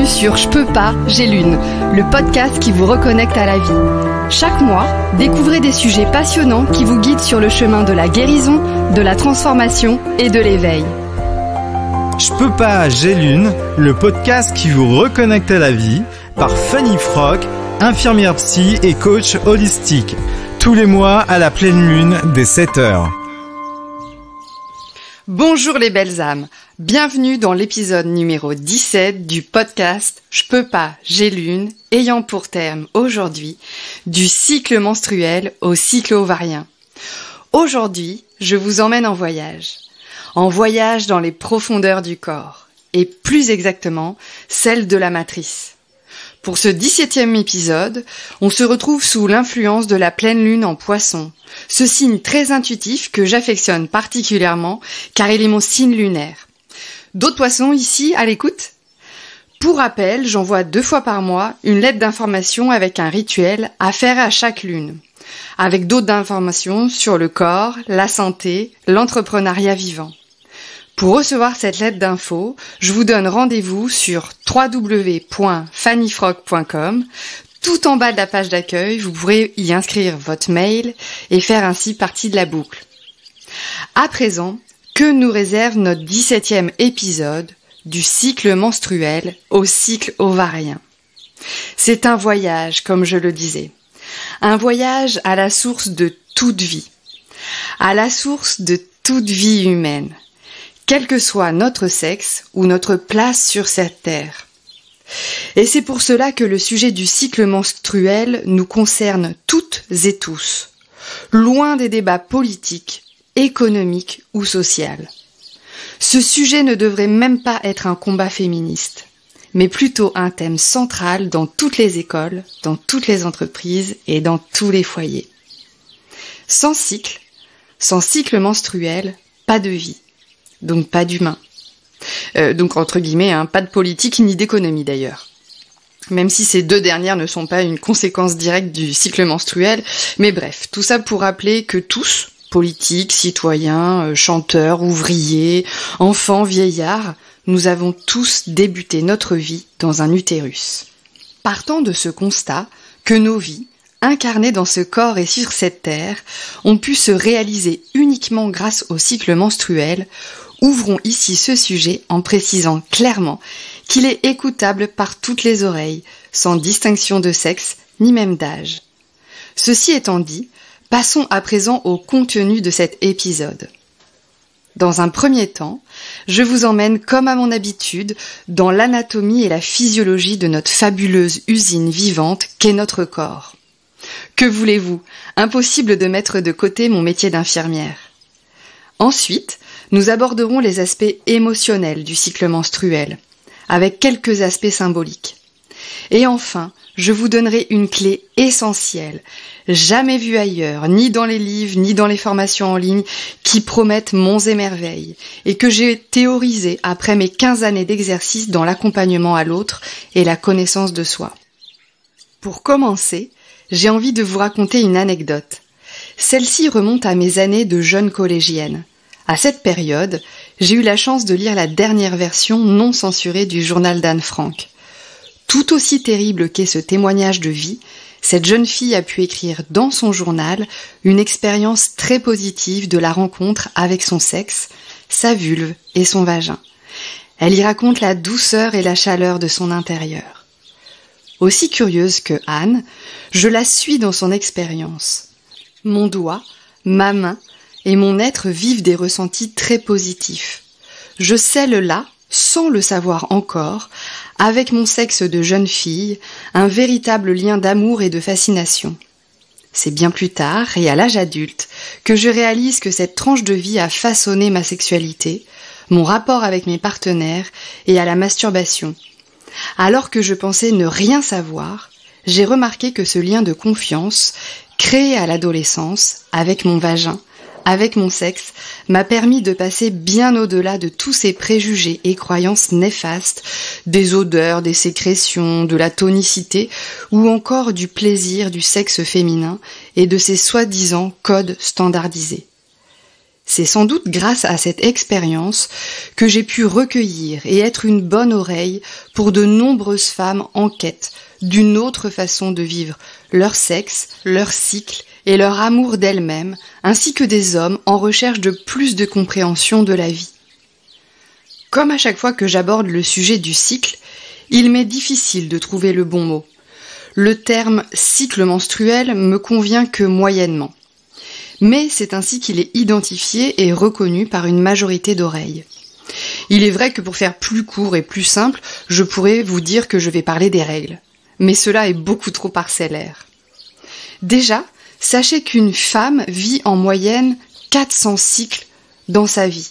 bienvenue sur Je peux pas, j'ai l'une, le podcast qui vous reconnecte à la vie. Chaque mois, découvrez des sujets passionnants qui vous guident sur le chemin de la guérison, de la transformation et de l'éveil. Je peux pas, j'ai l'une, le podcast qui vous reconnecte à la vie, par Fanny Frock, infirmière psy et coach holistique. Tous les mois à la pleine lune dès 7h. Bonjour les belles âmes, bienvenue dans l'épisode numéro 17 du podcast Je peux pas, j'ai l'une, ayant pour terme aujourd'hui du cycle menstruel au cycle ovarien. Aujourd'hui, je vous emmène en voyage dans les profondeurs du corps, et plus exactement, celle de la matrice. Pour ce 17e épisode, on se retrouve sous l'influence de la pleine lune en Poisson, ce signe très intuitif que j'affectionne particulièrement car il est mon signe lunaire. D'autres poissons ici à l'écoute ? Pour rappel, j'envoie 2 fois par mois une lettre d'information avec un rituel à faire à chaque lune, avec d'autres informations sur le corps, la santé, l'entrepreneuriat vivant. Pour recevoir cette lettre d'info, je vous donne rendez-vous sur www.fannyfrock.com. Tout en bas de la page d'accueil, vous pourrez y inscrire votre mail et faire ainsi partie de la boucle. À présent, que nous réserve notre 17e épisode du cycle menstruel au cycle ovarien ? C'est un voyage, comme je le disais. Un voyage à la source de toute vie. À la source de toute vie humaine. Quel que soit notre sexe ou notre place sur cette terre. Et c'est pour cela que le sujet du cycle menstruel nous concerne toutes et tous, loin des débats politiques, économiques ou sociaux. Ce sujet ne devrait même pas être un combat féministe, mais plutôt un thème central dans toutes les écoles, dans toutes les entreprises et dans tous les foyers. Sans cycle menstruel, pas de vie. Donc pas d'humain. Donc entre guillemets, pas de politique ni d'économie d'ailleurs. Même si ces 2 dernières ne sont pas une conséquence directe du cycle menstruel. Mais bref, tout ça pour rappeler que tous, politiques, citoyens, chanteurs, ouvriers, enfants, vieillards, nous avons tous débuté notre vie dans un utérus. Partant de ce constat que nos vies, incarnées dans ce corps et sur cette terre, ont pu se réaliser uniquement grâce au cycle menstruel, ouvrons ici ce sujet en précisant clairement qu'il est écoutable par toutes les oreilles, sans distinction de sexe ni même d'âge. Ceci étant dit, passons à présent au contenu de cet épisode. Dans un premier temps, je vous emmène comme à mon habitude dans l'anatomie et la physiologie de notre fabuleuse usine vivante qu'est notre corps. Que voulez-vous ? Impossible de mettre de côté mon métier d'infirmière. Ensuite, nous aborderons les aspects émotionnels du cycle menstruel, avec quelques aspects symboliques. Et enfin, je vous donnerai une clé essentielle, jamais vue ailleurs, ni dans les livres, ni dans les formations en ligne, qui promettent monts et merveilles, et que j'ai théorisée après mes 15 années d'exercice dans l'accompagnement à l'autre et la connaissance de soi. Pour commencer, j'ai envie de vous raconter une anecdote. Celle-ci remonte à mes années de jeune collégienne. À cette période, j'ai eu la chance de lire la dernière version non censurée du journal d'Anne Frank. Tout aussi terrible qu'est ce témoignage de vie, cette jeune fille a pu écrire dans son journal une expérience très positive de la rencontre avec son sexe, sa vulve et son vagin. Elle y raconte la douceur et la chaleur de son intérieur. Aussi curieuse que Anne, je la suis dans son expérience. Mon doigt, ma main et mon être vivent des ressentis très positifs. Je scelle là, sans le savoir encore, avec mon sexe de jeune fille, un véritable lien d'amour et de fascination. C'est bien plus tard, et à l'âge adulte, que je réalise que cette tranche de vie a façonné ma sexualité, mon rapport avec mes partenaires et à la masturbation. Alors que je pensais ne rien savoir, j'ai remarqué que ce lien de confiance, créé à l'adolescence, avec mon vagin, avec mon sexe, m'a permis de passer bien au-delà de tous ces préjugés et croyances néfastes, des odeurs, des sécrétions, de la tonicité, ou encore du plaisir du sexe féminin et de ses soi-disant codes standardisés. C'est sans doute grâce à cette expérience que j'ai pu recueillir et être une bonne oreille pour de nombreuses femmes en quête d'une autre façon de vivre leur sexe, leur cycle et leur amour d'elles-mêmes, ainsi que des hommes en recherche de plus de compréhension de la vie. Comme à chaque fois que j'aborde le sujet du cycle, il m'est difficile de trouver le bon mot. Le terme cycle menstruel me convient que moyennement. Mais c'est ainsi qu'il est identifié et reconnu par une majorité d'oreilles. Il est vrai que pour faire plus court et plus simple, je pourrais vous dire que je vais parler des règles. Mais cela est beaucoup trop parcellaire. Déjà, sachez qu'une femme vit en moyenne 400 cycles dans sa vie.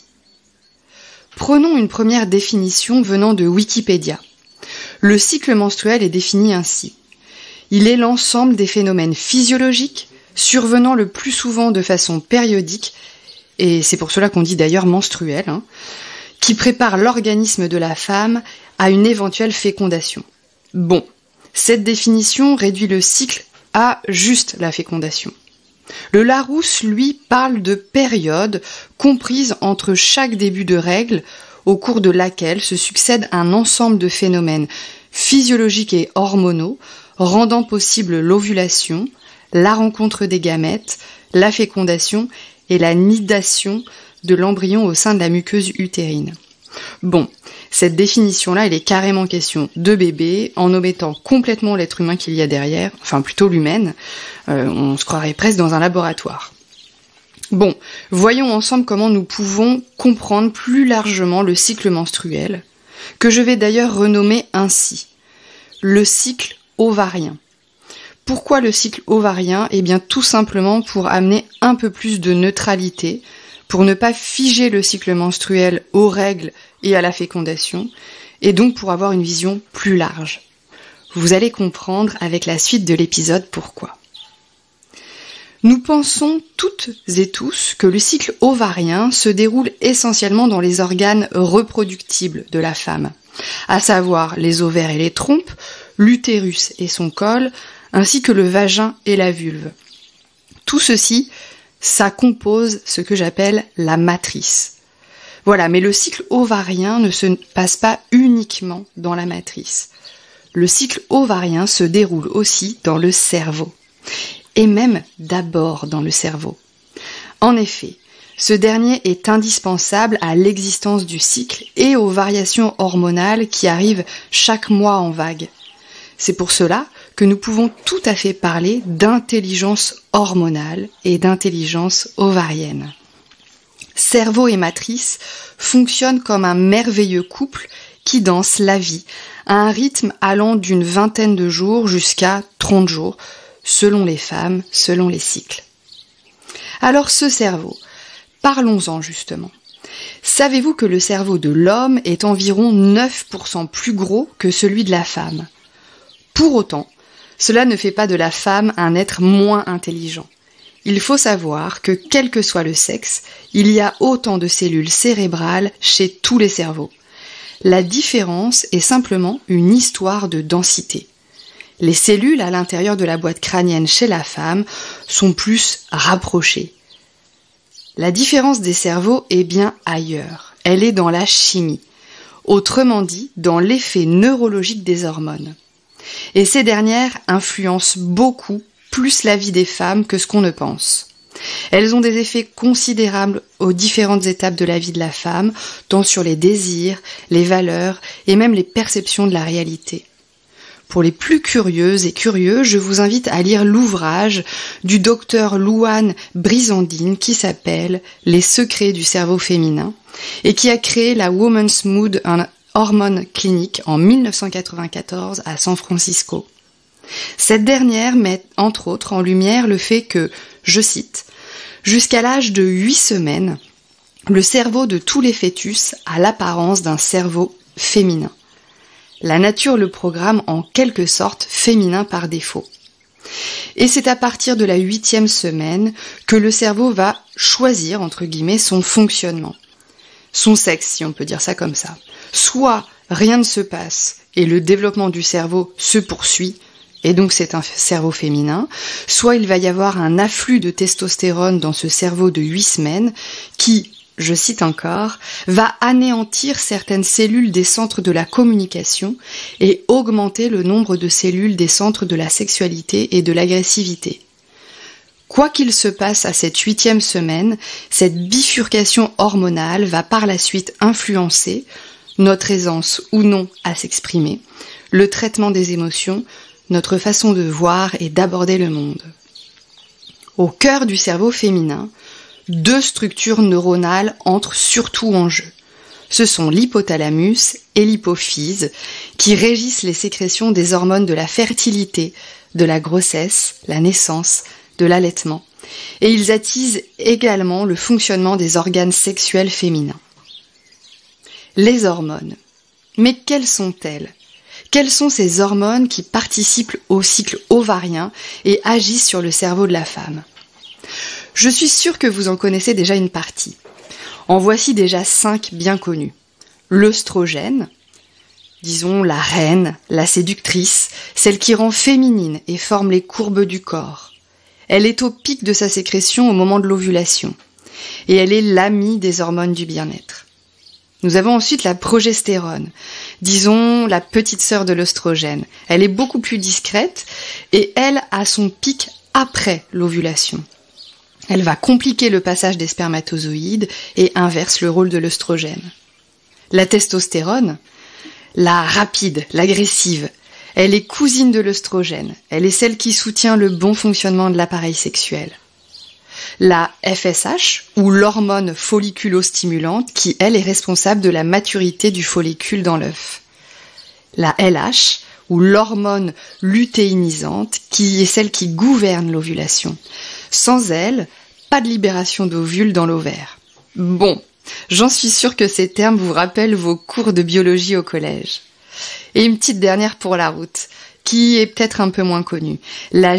Prenons une première définition venant de Wikipédia. Le cycle menstruel est défini ainsi. Il est l'ensemble des phénomènes physiologiques survenant le plus souvent de façon périodique, et c'est pour cela qu'on dit d'ailleurs menstruel, qui prépare l'organisme de la femme à une éventuelle fécondation. Bon, cette définition réduit le cycle à juste la fécondation. Le Larousse, lui, parle de période comprise entre chaque début de règle, au cours de laquelle se succède un ensemble de phénomènes physiologiques et hormonaux, rendant possible l'ovulation, la rencontre des gamètes, la fécondation et la nidation de l'embryon au sein de la muqueuse utérine. Bon, cette définition-là, elle est carrément question de bébé, en omettant complètement l'être humain qu'il y a derrière, enfin plutôt l'humaine, on se croirait presque dans un laboratoire. Bon, voyons ensemble comment nous pouvons comprendre plus largement le cycle menstruel, que je vais d'ailleurs renommer ainsi, le cycle ovarien. Pourquoi le cycle ovarien ? Eh bien tout simplement pour amener un peu plus de neutralité, pour ne pas figer le cycle menstruel aux règles et à la fécondation, et donc pour avoir une vision plus large. Vous allez comprendre avec la suite de l'épisode pourquoi. Nous pensons toutes et tous que le cycle ovarien se déroule essentiellement dans les organes reproductibles de la femme, à savoir les ovaires et les trompes, l'utérus et son col, ainsi que le vagin et la vulve. Tout ceci, ça compose ce que j'appelle la matrice. Voilà, mais le cycle ovarien ne se passe pas uniquement dans la matrice. Le cycle ovarien se déroule aussi dans le cerveau, et même d'abord dans le cerveau. En effet, ce dernier est indispensable à l'existence du cycle et aux variations hormonales qui arrivent chaque mois en vague. C'est pour cela que nous pouvons tout à fait parler d'intelligence hormonale et d'intelligence ovarienne. Cerveau et matrice fonctionnent comme un merveilleux couple qui danse la vie à un rythme allant d'une vingtaine de jours jusqu'à 30 jours, selon les femmes, selon les cycles. Alors ce cerveau, parlons-en justement. Savez-vous que le cerveau de l'homme est environ 9% plus gros que celui de la femme ? Pour autant, cela ne fait pas de la femme un être moins intelligent. Il faut savoir que, quel que soit le sexe, il y a autant de cellules cérébrales chez tous les cerveaux. La différence est simplement une histoire de densité. Les cellules à l'intérieur de la boîte crânienne chez la femme sont plus rapprochées. La différence des cerveaux est bien ailleurs. Elle est dans la chimie. Autrement dit, dans l'effet neurologique des hormones. Et ces dernières influencent beaucoup plus la vie des femmes que ce qu'on ne pense. Elles ont des effets considérables aux différentes étapes de la vie de la femme, tant sur les désirs, les valeurs et même les perceptions de la réalité. Pour les plus curieuses et curieux, je vous invite à lire l'ouvrage du docteur Louane Brizandine qui s'appelle « Les secrets du cerveau féminin » et qui a créé la Women's Mood and Hormone Clinic en 1994 à San Francisco. Cette dernière met entre autres en lumière le fait que, je cite, « Jusqu'à l'âge de 8 semaines, le cerveau de tous les fœtus a l'apparence d'un cerveau féminin. La nature le programme en quelque sorte féminin par défaut. Et c'est à partir de la 8e semaine que le cerveau va choisir, entre guillemets, son fonctionnement. Son sexe, si on peut dire ça comme ça. Soit rien ne se passe et le développement du cerveau se poursuit, et donc c'est un cerveau féminin, soit il va y avoir un afflux de testostérone dans ce cerveau de 8 semaines qui, je cite encore, va anéantir certaines cellules des centres de la communication et augmenter le nombre de cellules des centres de la sexualité et de l'agressivité. Quoi qu'il se passe à cette 8e semaine, cette bifurcation hormonale va par la suite influencer notre aisance ou non à s'exprimer, le traitement des émotions, notre façon de voir et d'aborder le monde. Au cœur du cerveau féminin, 2 structures neuronales entrent surtout en jeu. Ce sont l'hypothalamus et l'hypophyse qui régissent les sécrétions des hormones de la fertilité, de la grossesse, la naissance, de l'allaitement, et ils attisent également le fonctionnement des organes sexuels féminins. Les hormones. Mais quelles sont-elles ? Quelles sont ces hormones qui participent au cycle ovarien et agissent sur le cerveau de la femme ? Je suis sûre que vous en connaissez déjà une partie. En voici déjà 5 bien connus. L'œstrogène, disons la reine, la séductrice, celle qui rend féminine et forme les courbes du corps. Elle est au pic de sa sécrétion au moment de l'ovulation. Et elle est l'amie des hormones du bien-être. Nous avons ensuite la progestérone, disons la petite sœur de l'œstrogène. Elle est beaucoup plus discrète et elle a son pic après l'ovulation. Elle va compliquer le passage des spermatozoïdes et inverse le rôle de l'œstrogène. La testostérone, la rapide, l'agressive, elle est cousine de l'œstrogène. Elle est celle qui soutient le bon fonctionnement de l'appareil sexuel. La FSH, ou l'hormone folliculostimulante, qui, elle, est responsable de la maturité du follicule dans l'œuf. La LH, ou l'hormone lutéinisante, qui est celle qui gouverne l'ovulation. Sans elle, pas de libération d'ovules dans l'ovaire. Bon, j'en suis sûre que ces termes vous rappellent vos cours de biologie au collège. Et une petite dernière pour la route, qui est peut-être un peu moins connue. La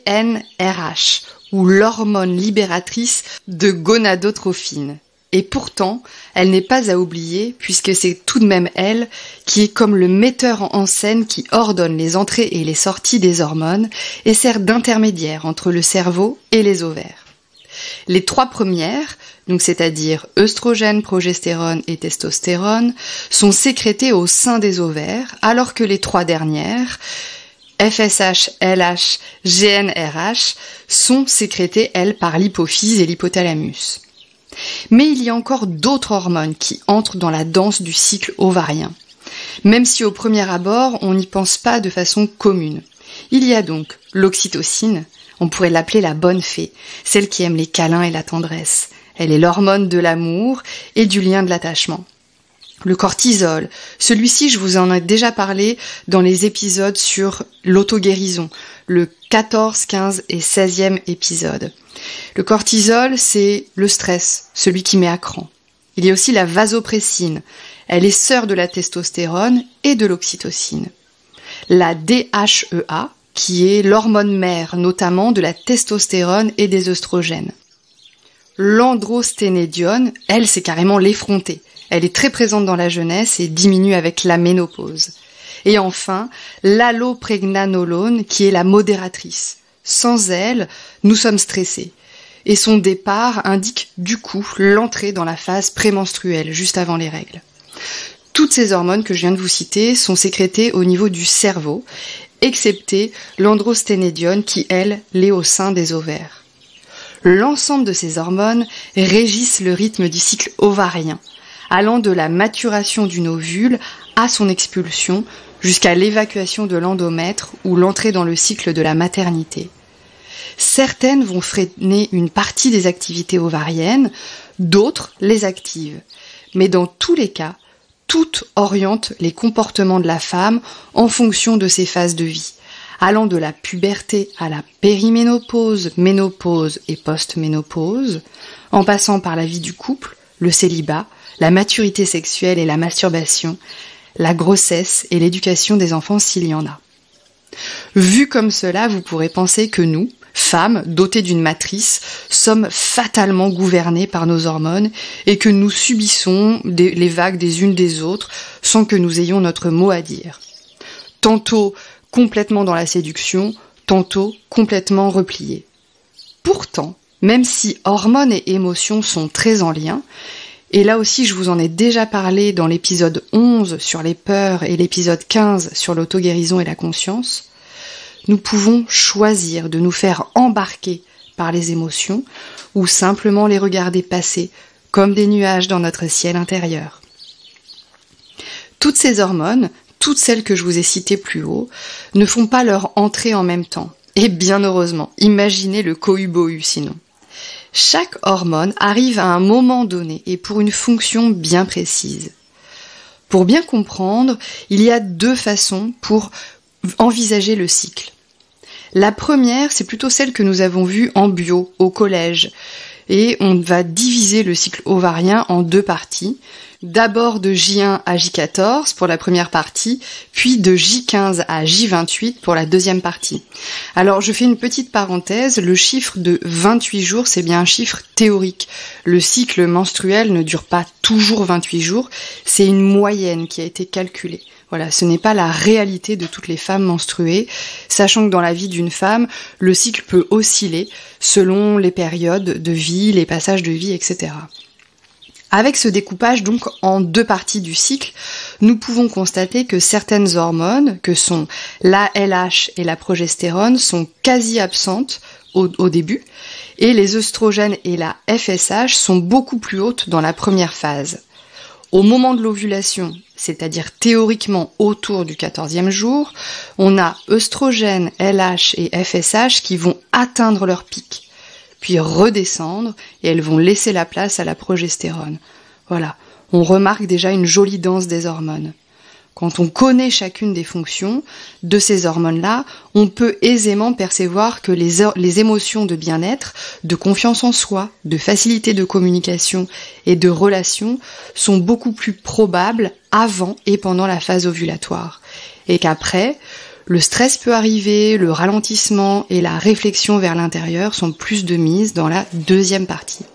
GnRH, ou l'hormone libératrice de gonadotrophine. Et pourtant, elle n'est pas à oublier, puisque c'est tout de même elle qui est comme le metteur en scène qui ordonne les entrées et les sorties des hormones et sert d'intermédiaire entre le cerveau et les ovaires. Les 3 premières, donc c'est-à-dire œstrogène, progestérone et testostérone, sont sécrétées au sein des ovaires, alors que les 3 dernières, FSH, LH, GnRH, sont sécrétées, elles, par l'hypophyse et l'hypothalamus. Mais il y a encore d'autres hormones qui entrent dans la danse du cycle ovarien, même si au premier abord, on n'y pense pas de façon commune. Il y a donc l'oxytocine, on pourrait l'appeler la bonne fée, celle qui aime les câlins et la tendresse. Elle est l'hormone de l'amour et du lien de l'attachement. Le cortisol, celui-ci je vous en ai déjà parlé dans les épisodes sur l'auto-guérison, le 14, 15 et 16e épisode. Le cortisol, c'est le stress, celui qui met à cran. Il y a aussi la vasopressine, elle est sœur de la testostérone et de l'oxytocine. La DHEA, qui est l'hormone mère, notamment de la testostérone et des œstrogènes. L'androsténédione, elle, c'est carrément l'effrontée. Elle est très présente dans la jeunesse et diminue avec la ménopause. Et enfin, l'allopregnanolone, qui est la modératrice. Sans elle, nous sommes stressés. Et son départ indique du coup l'entrée dans la phase prémenstruelle, juste avant les règles. Toutes ces hormones que je viens de vous citer sont sécrétées au niveau du cerveau, excepté l'androsténédione qui, elle, l'est au sein des ovaires. L'ensemble de ces hormones régissent le rythme du cycle ovarien, allant de la maturation d'une ovule à son expulsion jusqu'à l'évacuation de l'endomètre ou l'entrée dans le cycle de la maternité. Certaines vont freiner une partie des activités ovariennes, d'autres les activent. Mais dans tous les cas, toutes orientent les comportements de la femme en fonction de ses phases de vie, allant de la puberté à la périménopause, ménopause et post-ménopause, en passant par la vie du couple, le célibat, la maturité sexuelle et la masturbation, la grossesse et l'éducation des enfants s'il y en a. Vu comme cela, vous pourrez penser que nous, femmes dotées d'une matrice, sommes fatalement gouvernées par nos hormones et que nous subissons les vagues des unes des autres sans que nous ayons notre mot à dire. Tantôt complètement dans la séduction, tantôt complètement repliés. Pourtant, même si hormones et émotions sont très en lien, et là aussi je vous en ai déjà parlé dans l'épisode 11 sur les peurs et l'épisode 15 sur l'auto-guérison et la conscience, nous pouvons choisir de nous faire embarquer par les émotions ou simplement les regarder passer comme des nuages dans notre ciel intérieur. Toutes ces hormones, toutes celles que je vous ai citées plus haut, ne font pas leur entrée en même temps. Et bien heureusement, imaginez le cohu-bohu sinon. Chaque hormone arrive à un moment donné et pour une fonction bien précise. Pour bien comprendre, il y a 2 façons pour envisager le cycle. La première, c'est plutôt celle que nous avons vue en bio, au collège. Et on va diviser le cycle ovarien en 2 parties. D'abord de J1 à J14 pour la première partie, puis de J15 à J28 pour la deuxième partie. Alors je fais une petite parenthèse, le chiffre de 28 jours, c'est bien un chiffre théorique. Le cycle menstruel ne dure pas toujours 28 jours, c'est une moyenne qui a été calculée. Voilà, ce n'est pas la réalité de toutes les femmes menstruées, sachant que dans la vie d'une femme, le cycle peut osciller selon les périodes de vie, les passages de vie, etc. Avec ce découpage donc en 2 parties du cycle, nous pouvons constater que certaines hormones, que sont la LH et la progestérone, sont quasi absentes au début, et les œstrogènes et la FSH sont beaucoup plus hautes dans la première phase. Au moment de l'ovulation, c'est-à-dire théoriquement autour du 14e jour, on a œstrogènes, LH et FSH qui vont atteindre leur pic, puis redescendre, et elles vont laisser la place à la progestérone. Voilà, on remarque déjà une jolie danse des hormones. Quand on connaît chacune des fonctions de ces hormones-là, on peut aisément percevoir que les émotions de bien-être, de confiance en soi, de facilité de communication et de relation sont beaucoup plus probables avant et pendant la phase ovulatoire. Et qu'après, le stress peut arriver, le ralentissement et la réflexion vers l'intérieur sont plus de mise dans la deuxième partie.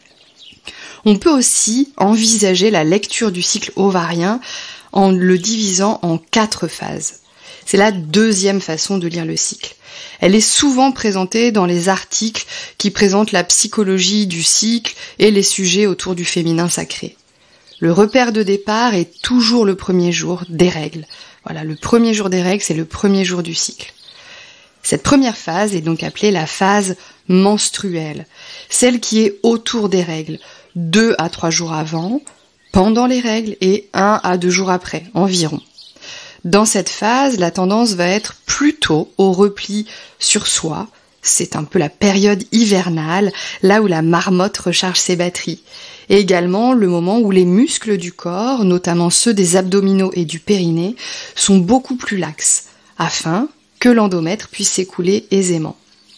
On peut aussi envisager la lecture du cycle ovarien en le divisant en 4 phases. C'est la deuxième façon de lire le cycle. Elle est souvent présentée dans les articles qui présentent la psychologie du cycle et les sujets autour du féminin sacré. Le repère de départ est toujours le premier jour des règles. Voilà, le premier jour des règles, c'est le premier jour du cycle. Cette première phase est donc appelée la phase menstruelle, celle qui est autour des règles, 2 à 3 jours avant, pendant les règles et 1 à 2 jours après, environ. Dans cette phase, la tendance va être plutôt au repli sur soi. C'est un peu la période hivernale, là où la marmotte recharge ses batteries. Et également le moment où les muscles du corps, notamment ceux des abdominaux et du périnée, sont beaucoup plus laxes, afin que l'endomètre puisse s'écouler aisément.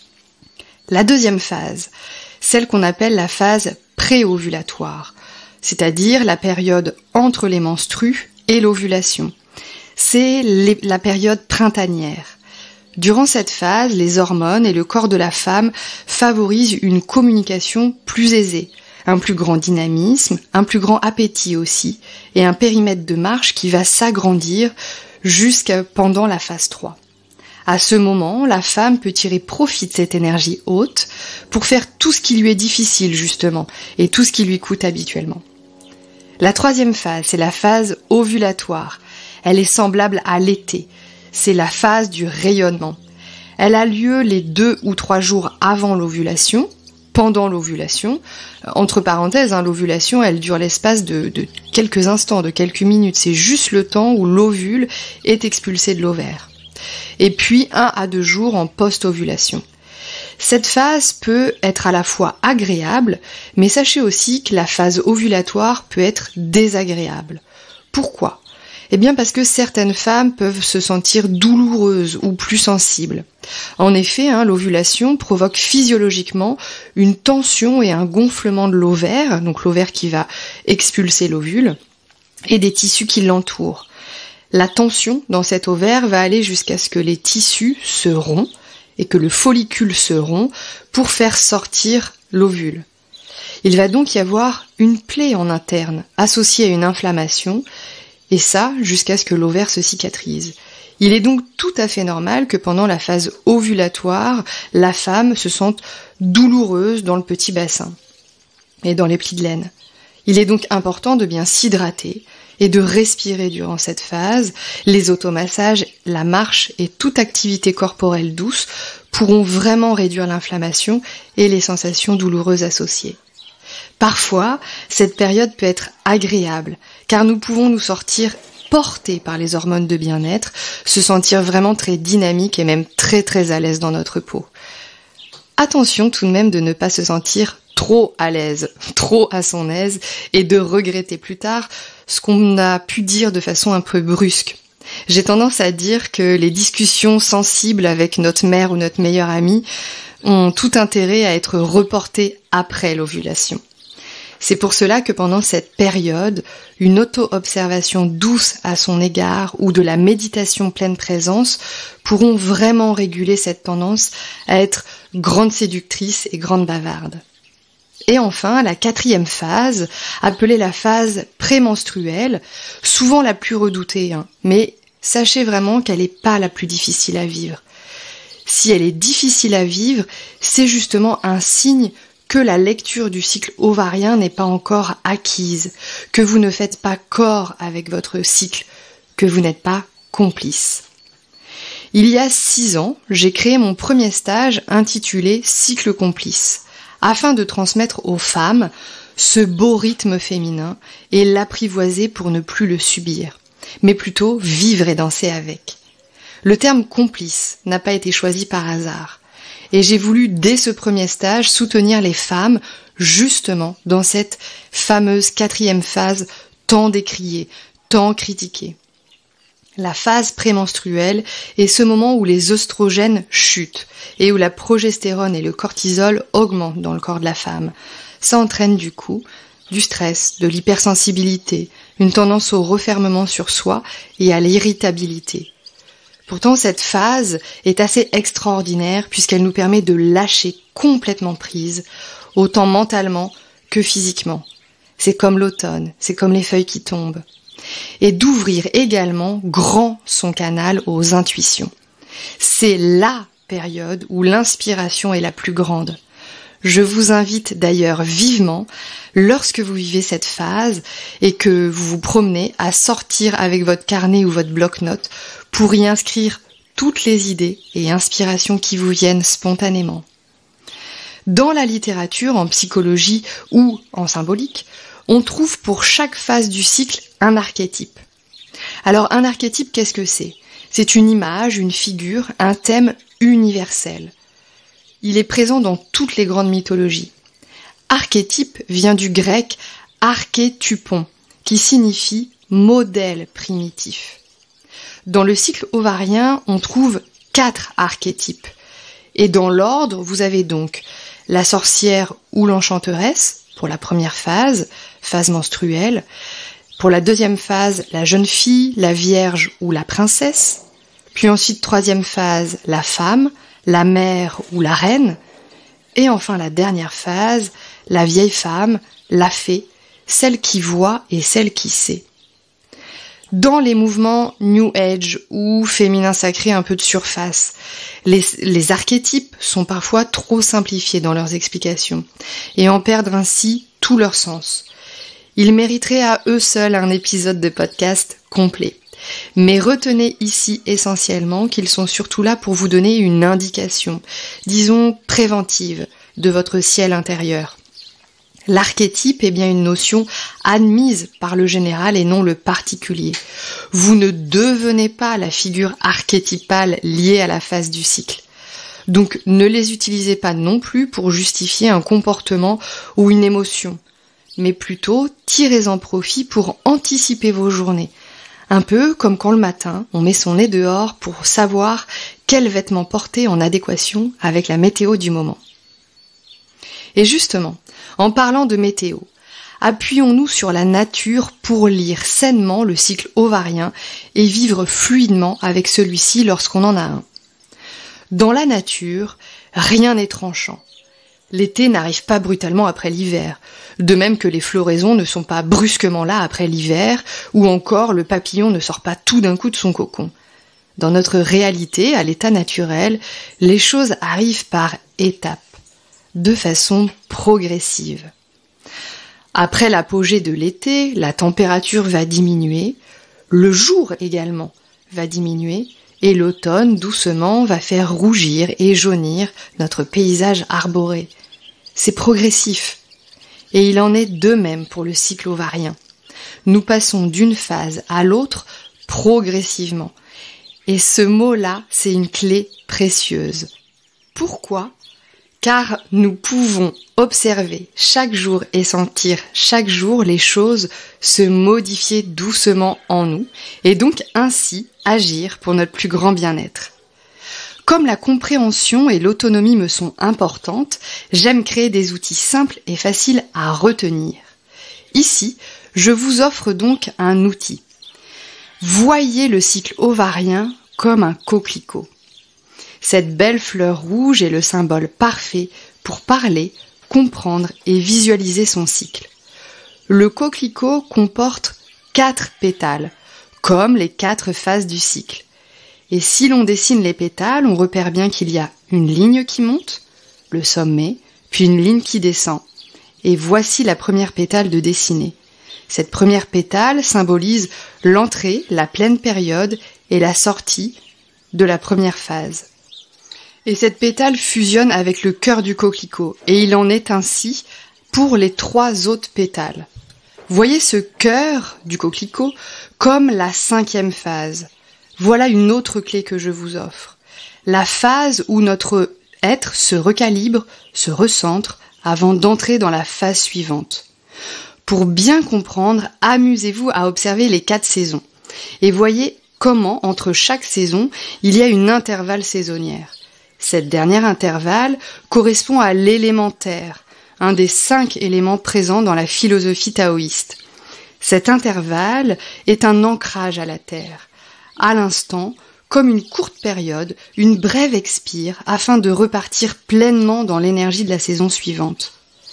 La deuxième phase, celle qu'on appelle la phase préovulatoire, c'est-à-dire la période entre les menstrues et l'ovulation. C'est la période printanière. Durant cette phase, les hormones et le corps de la femme favorisent une communication plus aisée, un plus grand dynamisme, un plus grand appétit aussi, et un périmètre de marche qui va s'agrandir jusqu'à pendant la phase 3. À ce moment, la femme peut tirer profit de cette énergie haute pour faire tout ce qui lui est difficile justement, et tout ce qui lui coûte habituellement. La troisième phase, c'est la phase ovulatoire. Elle est semblable à l'été. C'est la phase du rayonnement. Elle a lieu les 2 ou 3 jours avant l'ovulation, pendant l'ovulation. Entre parenthèses, l'ovulation, elle dure l'espace de quelques instants, de quelques minutes. C'est juste le temps où l'ovule est expulsé de l'ovaire. Et puis 1 à 2 jours en post-ovulation. Cette phase peut être à la fois agréable, mais sachez aussi que la phase ovulatoire peut être désagréable. Pourquoi ? Eh bien parce que certaines femmes peuvent se sentir douloureuses ou plus sensibles. En effet, l'ovulation provoque physiologiquement une tension et un gonflement de l'ovaire, donc l'ovaire qui va expulser l'ovule, et des tissus qui l'entourent. La tension dans cet ovaire va aller jusqu'à ce que les tissus se rompent et que le follicule se rompt pour faire sortir l'ovule. Il va donc y avoir une plaie en interne associée à une inflammation, et ça jusqu'à ce que l'ovaire se cicatrise. Il est donc tout à fait normal que pendant la phase ovulatoire, la femme se sente douloureuse dans le petit bassin et dans les plis de laine. Il est donc important de bien s'hydrater et de respirer durant cette phase. Les automassages, la marche et toute activité corporelle douce pourront vraiment réduire l'inflammation et les sensations douloureuses associées. Parfois, cette période peut être agréable, car nous pouvons nous sortir portés par les hormones de bien-être, se sentir vraiment très dynamique et même très très à l'aise dans notre peau. Attention tout de même de ne pas se sentir trop à l'aise, trop à son aise, et de regretter plus tard ce qu'on a pu dire de façon un peu brusque. J'ai tendance à dire que les discussions sensibles avec notre mère ou notre meilleure amie ont tout intérêt à être reportées après l'ovulation. C'est pour cela que pendant cette période, une auto-observation douce à son égard ou de la méditation pleine présence pourront vraiment réguler cette tendance à être grande séductrice et grande bavarde. Et enfin, la 4e phase, appelée la phase prémenstruelle, souvent la plus redoutée, mais sachez vraiment qu'elle n'est pas la plus difficile à vivre. Si elle est difficile à vivre, c'est justement un signe que la lecture du cycle ovarien n'est pas encore acquise, que vous ne faites pas corps avec votre cycle, que vous n'êtes pas complice. Il y a 6 ans, j'ai créé mon premier stage intitulé Cycle complice, afin de transmettre aux femmes ce beau rythme féminin et l'apprivoiser pour ne plus le subir, mais plutôt vivre et danser avec. Le terme complice n'a pas été choisi par hasard. Et j'ai voulu, dès ce premier stage, soutenir les femmes, justement, dans cette fameuse 4e phase tant décriée, tant critiquée. La phase prémenstruelle est ce moment où les œstrogènes chutent et où la progestérone et le cortisol augmentent dans le corps de la femme. Ça entraîne du coup du stress, de l'hypersensibilité, une tendance au refermement sur soi et à l'irritabilité. Pourtant, cette phase est assez extraordinaire puisqu'elle nous permet de lâcher complètement prise, autant mentalement que physiquement. C'est comme l'automne, c'est comme les feuilles qui tombent. Et d'ouvrir également grand son canal aux intuitions. C'est la période où l'inspiration est la plus grande. Je vous invite d'ailleurs vivement, lorsque vous vivez cette phase et que vous vous promenez, à sortir avec votre carnet ou votre bloc-notes pour y inscrire toutes les idées et inspirations qui vous viennent spontanément. Dans la littérature, en psychologie ou en symbolique, on trouve pour chaque phase du cycle un archétype. Alors un archétype, qu'est-ce que c'est ? C'est une image, une figure, un thème universel. Il est présent dans toutes les grandes mythologies. Archétype vient du grec archétypon, qui signifie modèle primitif. Dans le cycle ovarien, on trouve 4 archétypes. Et dans l'ordre, vous avez donc la sorcière ou l'enchanteresse, pour la première phase, phase menstruelle. Pour la deuxième phase, la jeune fille, la vierge ou la princesse. Puis ensuite, troisième phase, la femme, la mère ou la reine. Et enfin, la dernière phase, la vieille femme, la fée, celle qui voit et celle qui sait. Dans les mouvements New Age ou féminin sacré un peu de surface, les archétypes sont parfois trop simplifiés dans leurs explications et en perdent ainsi tout leur sens. Ils mériteraient à eux seuls un épisode de podcast complet. Mais retenez ici essentiellement qu'ils sont surtout là pour vous donner une indication, disons préventive, de votre ciel intérieur. L'archétype est bien une notion admise par le général et non le particulier. Vous ne devenez pas la figure archétypale liée à la phase du cycle. Donc ne les utilisez pas non plus pour justifier un comportement ou une émotion, mais plutôt tirez-en profit pour anticiper vos journées. Un peu comme quand le matin, on met son nez dehors pour savoir quels vêtements porter en adéquation avec la météo du moment. Et justement, en parlant de météo, appuyons-nous sur la nature pour lire sainement le cycle ovarien et vivre fluidement avec celui-ci lorsqu'on en a un. Dans la nature, rien n'est tranchant. L'été n'arrive pas brutalement après l'hiver, de même que les floraisons ne sont pas brusquement là après l'hiver, ou encore le papillon ne sort pas tout d'un coup de son cocon. Dans notre réalité, à l'état naturel, les choses arrivent par étapes, de façon progressive. Après l'apogée de l'été, la température va diminuer, le jour également va diminuer, et l'automne, doucement, va faire rougir et jaunir notre paysage arboré. C'est progressif. Et il en est de même pour le cycle ovarien. Nous passons d'une phase à l'autre progressivement. Et ce mot-là, c'est une clé précieuse. Pourquoi ? Car nous pouvons observer chaque jour et sentir chaque jour les choses se modifier doucement en nous et donc ainsi agir pour notre plus grand bien-être. Comme la compréhension et l'autonomie me sont importantes, j'aime créer des outils simples et faciles à retenir. Ici, je vous offre donc un outil. Voyez le cycle ovarien comme un coquelicot. Cette belle fleur rouge est le symbole parfait pour parler, comprendre et visualiser son cycle. Le coquelicot comporte 4 pétales, comme les 4 phases du cycle. Et si l'on dessine les pétales, on repère bien qu'il y a une ligne qui monte, le sommet, puis une ligne qui descend. Et voici la première pétale de dessiner. Cette première pétale symbolise l'entrée, la pleine période et la sortie de la première phase. Et cette pétale fusionne avec le cœur du coquelicot, et il en est ainsi pour les 3 autres pétales. Voyez ce cœur du coquelicot comme la 5e phase. Voilà une autre clé que je vous offre. La phase où notre être se recalibre, se recentre, avant d'entrer dans la phase suivante. Pour bien comprendre, amusez-vous à observer les 4 saisons, et voyez comment, entre chaque saison, il y a une intervalle saisonnière. Cette dernière intervalle correspond à l'élémentaire, un des 5 éléments présents dans la philosophie taoïste. Cet intervalle est un ancrage à la terre. À l'instant, comme une courte période, une brève expire afin de repartir pleinement dans l'énergie de la saison suivante.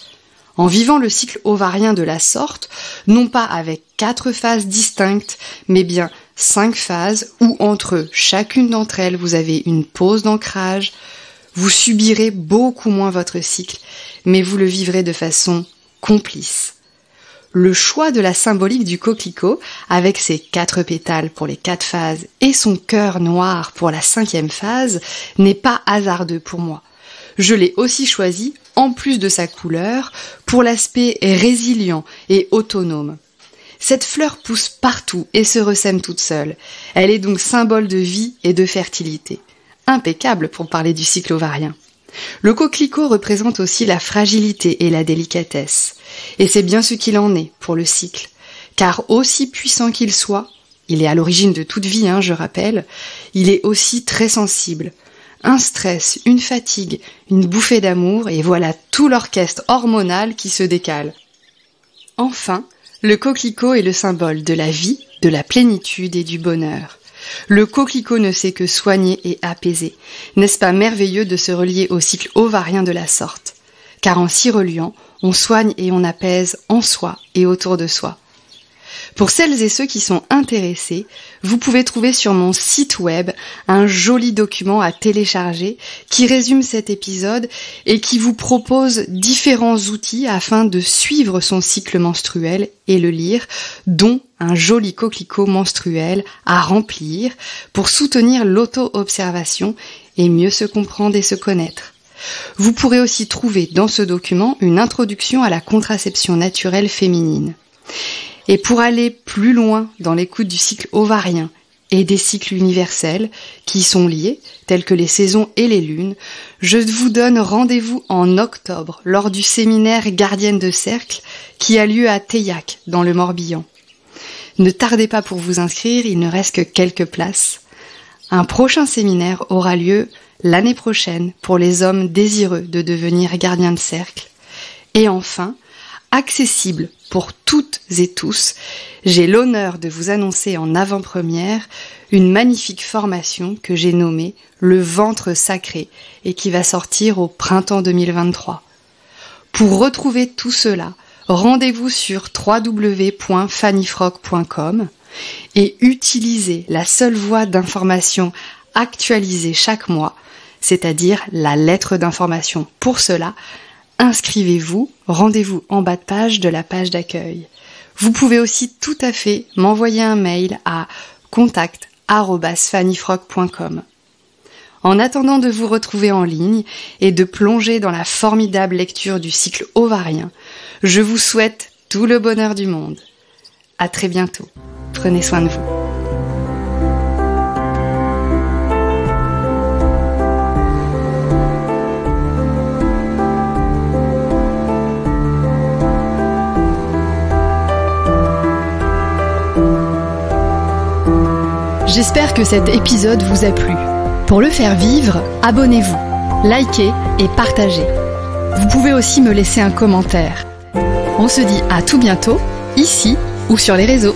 En vivant le cycle ovarien de la sorte, non pas avec 4 phases distinctes, mais bien 5 phases où entre chacune d'entre elles vous avez une pause d'ancrage, vous subirez beaucoup moins votre cycle, mais vous le vivrez de façon complice. Le choix de la symbolique du coquelicot, avec ses 4 pétales pour les 4 phases et son cœur noir pour la 5e phase, n'est pas hasardeux pour moi. Je l'ai aussi choisi, en plus de sa couleur, pour l'aspect résilient et autonome. Cette fleur pousse partout et se ressème toute seule. Elle est donc symbole de vie et de fertilité. Impeccable pour parler du cycle ovarien. Le coquelicot représente aussi la fragilité et la délicatesse. Et c'est bien ce qu'il en est pour le cycle. Car aussi puissant qu'il soit, il est à l'origine de toute vie, je rappelle, il est aussi très sensible. Un stress, une fatigue, une bouffée d'amour, et voilà tout l'orchestre hormonal qui se décale. Enfin, le coquelicot est le symbole de la vie, de la plénitude et du bonheur. Le coquelicot ne sait que soigner et apaiser. N'est-ce pas merveilleux de se relier au cycle ovarien de la sorte ? Car en s'y reliant, on soigne et on apaise en soi et autour de soi. Pour celles et ceux qui sont intéressés, vous pouvez trouver sur mon site web un joli document à télécharger qui résume cet épisode et qui vous propose différents outils afin de suivre son cycle menstruel et le lire, dont un joli coquelicot menstruel à remplir pour soutenir l'auto-observation et mieux se comprendre et se connaître. Vous pourrez aussi trouver dans ce document une introduction à la contraception naturelle féminine. Et pour aller plus loin dans l'écoute du cycle ovarien et des cycles universels qui sont liés, tels que les saisons et les lunes, je vous donne rendez-vous en octobre lors du séminaire Gardienne de Cercle qui a lieu à Teillac, dans le Morbihan. Ne tardez pas pour vous inscrire, il ne reste que quelques places. Un prochain séminaire aura lieu l'année prochaine pour les hommes désireux de devenir gardiens de cercle. Et enfin, accessible pour toutes et tous, j'ai l'honneur de vous annoncer en avant-première une magnifique formation que j'ai nommée Le ventre sacré et qui va sortir au printemps 2023. Pour retrouver tout cela, rendez-vous sur www.fannyfrock.com. et utilisez la seule voie d'information actualisée chaque mois, c'est-à-dire la lettre d'information. Pour cela, inscrivez-vous, rendez-vous en bas de page de la page d'accueil. Vous pouvez aussi tout à fait m'envoyer un mail à contact@fannyfrock.com. En attendant de vous retrouver en ligne et de plonger dans la formidable lecture du cycle ovarien, je vous souhaite tout le bonheur du monde. À très bientôt. Prenez soin de vous. J'espère que cet épisode vous a plu. Pour le faire vivre, abonnez-vous, likez et partagez. Vous pouvez aussi me laisser un commentaire. On se dit à tout bientôt, ici ou sur les réseaux.